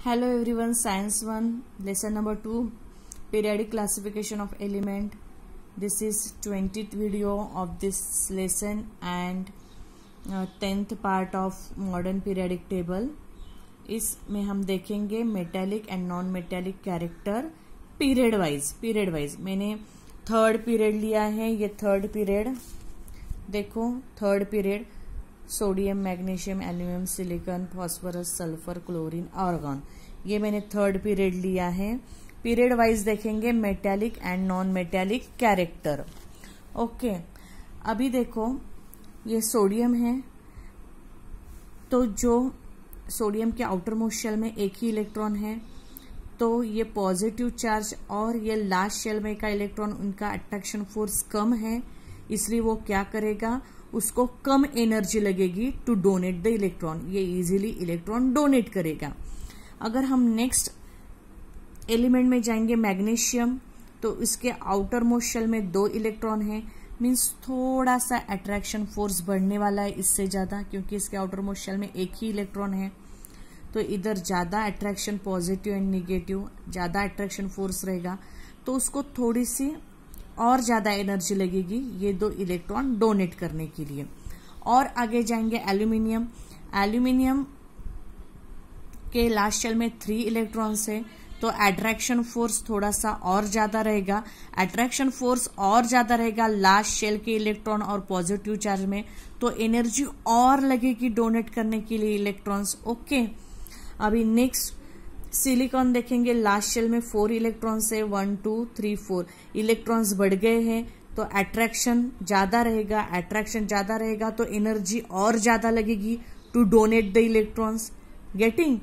Hello everyone, Science 1, lesson number 2, periodic classification of element. This is 20th video of this lesson and 10th part of modern periodic table. इसमें हम देखेंगे metallic and non metallic character period wise. मैंने third period लिया है. ये third period देखो, third period sodium, magnesium, aluminium, silicon, phosphorus, sulphur, chlorine, argon. ये मैंने थर्ड पीरियड लिया है. पीरियड वाइज देखेंगे metallic and non metallic character. Okay, अभी देखो ये सोडियम है, तो जो सोडियम के आउटर मोस्ट शेल में एक ही इलेक्ट्रॉन है, तो ये पॉजिटिव चार्ज और ये लास्ट शेल में का इलेक्ट्रॉन, उनका अट्रैक्शन फोर्स कम है, इसलिए वो क्या करेगा, उसको कम एनर्जी लगेगी टू डोनेट द इलेक्ट्रॉन. ये इजीली इलेक्ट्रॉन डोनेट करेगा. अगर हम नेक्स्ट एलिमेंट में जाएंगे मैग्नीशियम, तो इसके आउटर मोस्ट शेल में 2 इलेक्ट्रॉन है, मीन्स थोड़ा सा अट्रैक्शन फोर्स बढ़ने वाला है इससे ज्यादा, क्योंकि इसके आउटर मोस्ट शेल में एक ही इलेक्ट्रॉन है. तो इधर ज्यादा अट्रैक्शन, पॉजिटिव एंड निगेटिव, ज्यादा अट्रैक्शन फोर्स रहेगा, तो उसको थोड़ी सी और ज्यादा एनर्जी लगेगी ये 2 इलेक्ट्रॉन डोनेट करने के लिए. और आगे जाएंगे एल्यूमिनियम. एल्यूमिनियम के लास्ट शेल में 3 इलेक्ट्रॉन्स है, तो अट्रैक्शन फोर्स थोड़ा सा और ज्यादा रहेगा. अट्रैक्शन फोर्स और ज्यादा रहेगा लास्ट शेल के इलेक्ट्रॉन और पॉजिटिव चार्ज में, तो एनर्जी और लगेगी डोनेट करने के लिए इलेक्ट्रॉन्स. ओके, अभी नेक्स्ट सिलिकॉन देखेंगे. लास्ट शेल में 4 इलेक्ट्रॉन्स है, 1 2 3 4 इलेक्ट्रॉन्स बढ़ गए हैं, तो अट्रैक्शन ज्यादा रहेगा. अट्रैक्शन ज्यादा रहेगा तो एनर्जी और ज्यादा लगेगी to donate the electrons. Getting?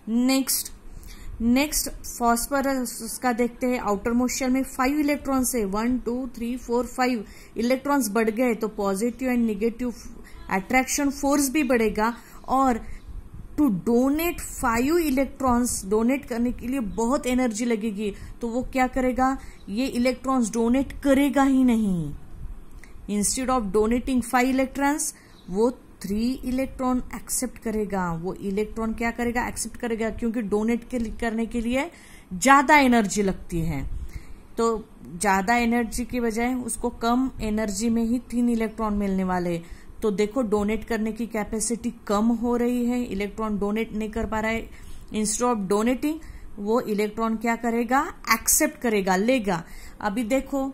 Next phosphorus का देखते हैं. आउटर मोस्ट शेल में 5 इलेक्ट्रॉन्स है, 1 2 3 4 5 इलेक्ट्रॉन्स बढ़ गए, तो positive and negative attraction force भी बढ़ेगा. और टू डोनेट 5 इलेक्ट्रॉन्स, डोनेट करने के लिए बहुत एनर्जी लगेगी, तो वो क्या करेगा, ये इलेक्ट्रॉन्स डोनेट करेगा ही नहीं. इंस्टेड ऑफ डोनेटिंग 5 इलेक्ट्रॉन्स, वो 3 इलेक्ट्रॉन एक्सेप्ट करेगा. वो इलेक्ट्रॉन क्या करेगा, एक्सेप्ट करेगा, क्योंकि डोनेट करने के लिए ज्यादा एनर्जी लगती है. तो ज्यादा एनर्जी की बजाय उसको कम एनर्जी में ही 3 इलेक्ट्रॉन मिलने वाले. तो देखो, डोनेट करने की कैपेसिटी कम हो रही है, इलेक्ट्रॉन डोनेट नहीं कर पा रहा है. इंस्टेड ऑफ डोनेटिंग, वो इलेक्ट्रॉन क्या करेगा, एक्सेप्ट करेगा, लेगा. अभी देखो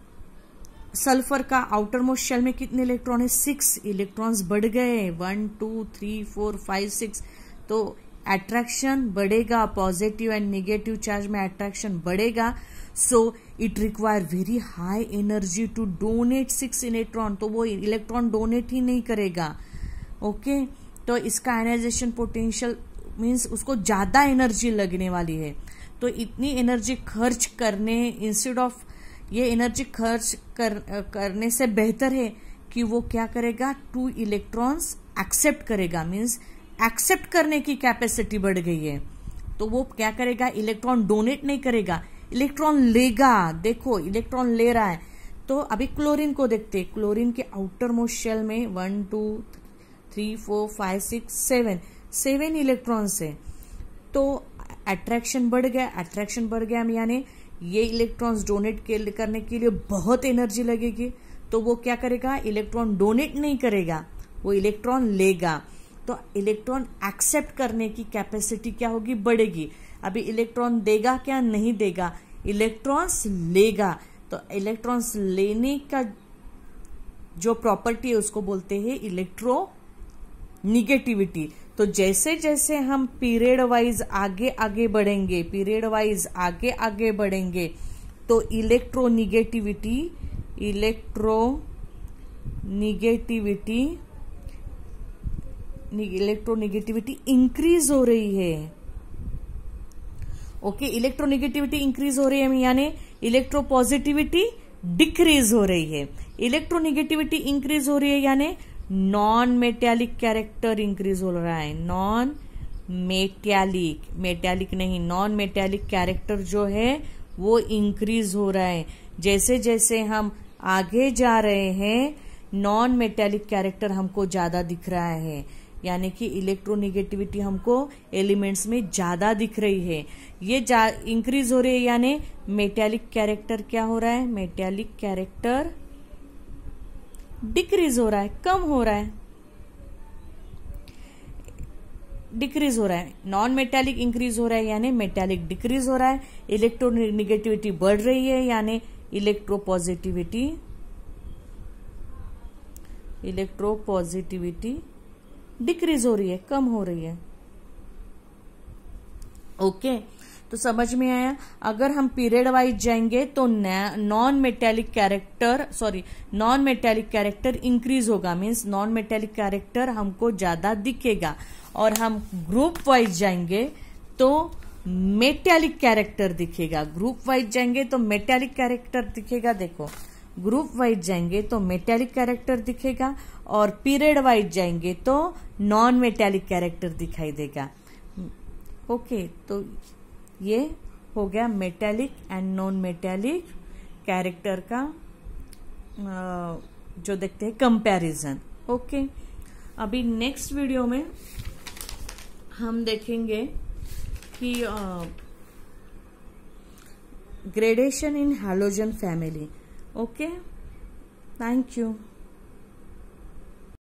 सल्फर का आउटर मोस्ट शेल में कितने इलेक्ट्रॉन है, 6 इलेक्ट्रॉन्स बढ़ गए, 1 2 3 4 5 6. तो अट्रैक्शन बढ़ेगा, पॉजिटिव एंड निगेटिव चार्ज में अट्रैक्शन बढ़ेगा. So it require very high energy to donate 6 electron, तो वो इलेक्ट्रॉन डोनेट ही नहीं करेगा. ओके, तो इसका आयनाइजेशन पोटेंशियल मीन्स उसको ज्यादा एनर्जी लगने वाली है. तो इतनी एनर्जी खर्च करने, इंस्टेड ऑफ ये एनर्जी खर्च करने से बेहतर है कि वो क्या करेगा, 2 इलेक्ट्रॉन्स एक्सेप्ट करेगा. मीन्स एक्सेप्ट करने की कैपेसिटी बढ़ गई है, तो वो क्या करेगा, इलेक्ट्रॉन डोनेट नहीं करेगा, इलेक्ट्रॉन लेगा. देखो इलेक्ट्रॉन ले रहा है. तो अभी क्लोरीन को देखते हैं. क्लोरीन के आउटर मोस्ट शेल में 1 2 3 4 5 6 7 इलेक्ट्रॉन्स है, तो अट्रैक्शन बढ़ गया यानी ये इलेक्ट्रॉन्स डोनेट करने के लिए बहुत एनर्जी लगेगी. तो वो क्या करेगा, इलेक्ट्रॉन डोनेट नहीं करेगा, वो इलेक्ट्रॉन लेगा. तो इलेक्ट्रॉन एक्सेप्ट करने की कैपेसिटी क्या होगी, बढ़ेगी. अभी इलेक्ट्रॉन देगा क्या, नहीं देगा, इलेक्ट्रॉन्स लेगा. तो इलेक्ट्रॉन्स लेने का जो प्रॉपर्टी है उसको बोलते हैं इलेक्ट्रो निगेटिविटी. तो जैसे जैसे हम पीरियड वाइज आगे बढ़ेंगे, तो इलेक्ट्रो निगेटिविटी इंक्रीज हो रही है. ओके, इलेक्ट्रोनिगेटिविटी इंक्रीज हो रही है यानी इलेक्ट्रो पॉजिटिविटी डिक्रीज हो रही है. इलेक्ट्रोनिगेटिविटी इंक्रीज हो रही है यानी नॉन मेटेलिक कैरेक्टर इंक्रीज हो रहा है. नॉन मेटेलिक कैरेक्टर जो है वो इंक्रीज हो रहा है. जैसे जैसे हम आगे जा रहे हैं, नॉन मेटेलिक कैरेक्टर हमको ज्यादा दिख रहा है. यानी कि इलेक्ट्रोनिगेटिविटी हमको एलिमेंट्स में ज्यादा दिख रही है। ये इंक्रीज हो रही है, यानी मेटेलिक कैरेक्टर क्या हो रहा है, मेटेलिक कैरेक्टर डिक्रीज हो रहा है, कम हो रहा है, डिक्रीज हो रहा है। नॉन मेटेलिक इंक्रीज हो रहा है यानी मेटेलिक डिक्रीज हो रहा है। इलेक्ट्रोनिगेटिविटी बढ़ रही है यानी इलेक्ट्रोपॉजिटिविटी डिक्रीज हो रही है, कम हो रही है। ओके, तो समझ में आया। अगर हम पीरियड वाइज जाएंगे तो नॉन मेटेलिक कैरेक्टर इंक्रीज होगा, मीन्स नॉन मेटेलिक कैरेक्टर हमको ज्यादा दिखेगा। और हम ग्रुप वाइज जाएंगे तो मेटेलिक कैरेक्टर दिखेगा। ग्रुप वाइज जाएंगे तो मेटेलिक कैरेक्टर दिखेगा। देखो, ग्रुप वाइज जाएंगे तो मेटेलिक कैरेक्टर दिखेगा और पीरियड वाइज जाएंगे तो नॉन मेटेलिक कैरेक्टर दिखाई देगा। ओके, तो ये हो गया metallic and non metallic character का जो देखते हैं कंपैरिजन। ओके, अभी नेक्स्ट वीडियो में हम देखेंगे कि gradation in halogen family. Okay, thank you.